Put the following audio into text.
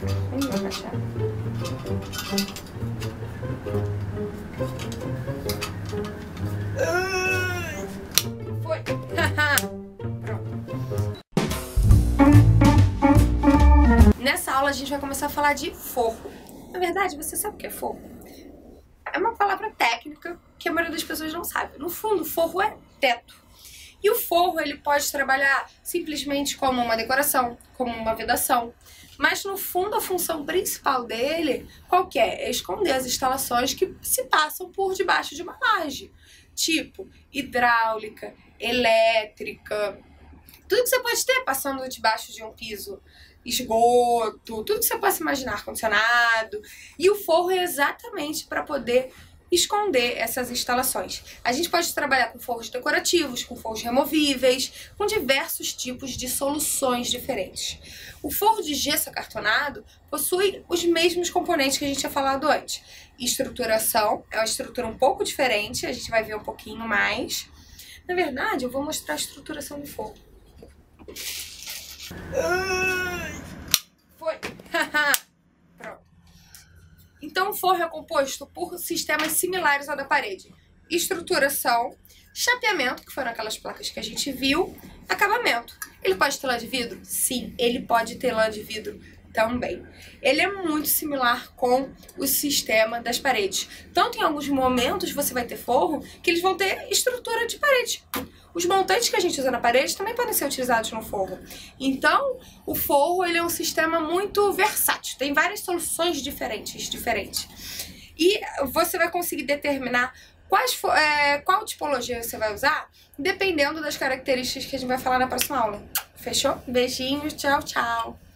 Foi. Nessa aula a gente vai começar a falar de forro. Na verdade, você sabe o que é forro? É uma palavra técnica que a maioria das pessoas não sabe. No fundo, forro é teto. E o forro, ele pode trabalhar simplesmente como uma decoração, como uma vedação. Mas, no fundo, a função principal dele, qual que é? É esconder as instalações que se passam por debaixo de uma laje. Tipo, hidráulica, elétrica, tudo que você pode ter passando debaixo de um piso, esgoto, tudo que você possa imaginar, ar-condicionado. E o forro é exatamente para poder esconder essas instalações. A gente pode trabalhar com forros decorativos, com forros removíveis, com diversos tipos de soluções diferentes. O forro de gesso acartonado possui os mesmos componentes que a gente tinha falado antes. Estruturação, é uma estrutura um pouco diferente, a gente vai ver um pouquinho mais. Na verdade, eu vou mostrar a estruturação do forro. Foi! Pronto. Então, o forro é composto por sistemas similares ao da parede. Estruturação, chapeamento, que foram aquelas placas que a gente viu, acabamento. Ele pode ter lã de vidro? Sim, ele pode ter lã de vidro também. Ele é muito similar com o sistema das paredes. Tanto em alguns momentos você vai ter forro que eles vão ter estrutura de parede. Os montantes que a gente usa na parede também podem ser utilizados no forro. Então, o forro ele é um sistema muito versátil. Tem várias soluções diferentes. E você vai conseguir determinar qual tipologia você vai usar, dependendo das características que a gente vai falar na próxima aula. Fechou? Beijinhos, tchau, tchau!